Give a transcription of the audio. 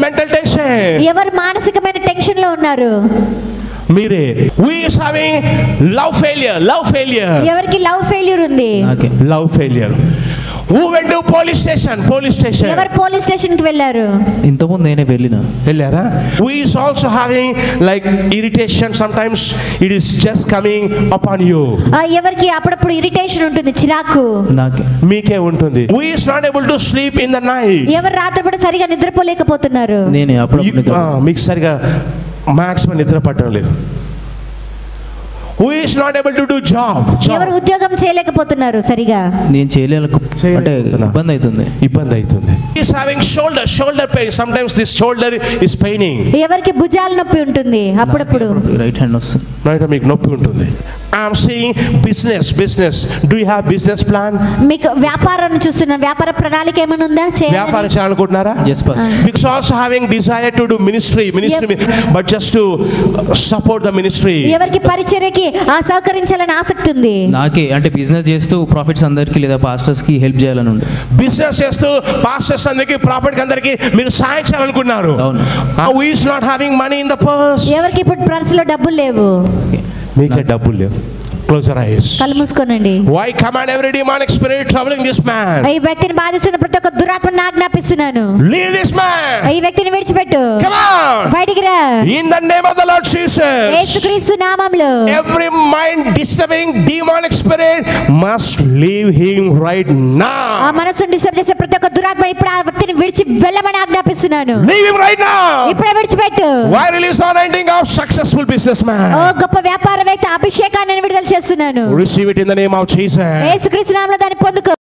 mental tension? ఎవరు మానసికమైన tension లో ఉన్నారు? మీరే. Who is having love failure? ఎవరికి లవ్ ఫెయిల్యూర్ ఉంది? Love failure. Who went to police station? ఎవరు పోలీస్ స్టేషన్ కి వెళ్ళారు? ఇంతకుముందు నేనే వెళ్ళారా? Who is also having like irritation? Sometimes it is just coming upon you. ఎవరికి అప్పుడప్పుడు ఇరిటేషన్ ఉంటుంది, చిరాకు మీకే ఉంటుంది. Who is not able to sleep in the night? ఎవరు రాత్రిపూట సరిగా నిద్రపోలేకపోతున్నారు? నేనే. అప్పుడప్పుడు మీకు సరిగా మాక్సిమం నిద్ర పట్టడం లేదు. Who is not able to do job? ఎవరు ఉద్యోగం చేయలేకపోతున్నారు సరిగా? నేను చేయలేక అంటే ఇబ్బంది అవుతుంది. He is having shoulder pain. Sometimes this shoulder is paining. ఎవరికి భుజాల నొప్పి ఉంటుంది అప్పుడప్పుడు. రైట్ హ్యాండ్ వస్తుంది. రైట్ మీకు నొప్పి ఉంటుంది. I am seeing business. Do you have business plan? మీకు వ్యాపారం చూస్తున్నా, వ్యాపార ప్రణాళిక ఏమైనా ఉందా? వ్యాపారం చేయాలనుకుంటున్నారా? Yes pastor. Because also having desire to do ministry but just to support the ministry. ఎవరికి పరిచర్యకి సహకరించాలని ఆసక్తి ఉంది? నాకే అంటే బిజినెస్ చేస్తూ ప్రాఫిట్స్ అందరికి లేదా పాస్టర్స్ కి హెల్ప్ చేయాలని ఉంది. బిజినెస్ చేస్తూ పాస్టర్స్ అందరికి ప్రాఫిట్ అందరికి మీరు సహాయం చేయాలనుకుంటున్నారు. Who is not having money in the purse? ఎవరికి ఇప్పుడు పర్స్ లో డబ్బులు లేవు? మీకే డబ్బులు లేవు. Close your eyes. కళ్ళు మూసుకోనండి. Why command every demonic spirit troubling this man? ఈ వ్యక్తిని బాధిస్తున్న ప్రతి ఒక్క దురాత్మను ఆజ్ఞాపిస్తున్నాను. Leave this man. ఈ వ్యక్తిని విడిచిపెట్టు. Come on. బయటికి రా. In the name of the Lord Jesus. యేసుక్రీస్తు నామములో. Every mind disturbing demonic spirit must leave him right now. ఆ మనసును డిస్టర్బ్ చేసే ప్రతి ఒక్క దురాత్మ ఇప్పుడు ఆ వ్యక్తిని విడిచి వెళ్ళమని ఆజ్ఞాపిస్తున్నాను. Leave him right now. ఇప్పుడే విడిచిపెట్టు. Why release the anointing of successful businessman? ఓ గొప్ప వ్యాపారవేత్త అభిషేకాన్ని విడుదల చేస్తున్నాను. Receive it in the name of Jesus. యేసుక్రీస్తు నామములో దాన్ని పొందుకో.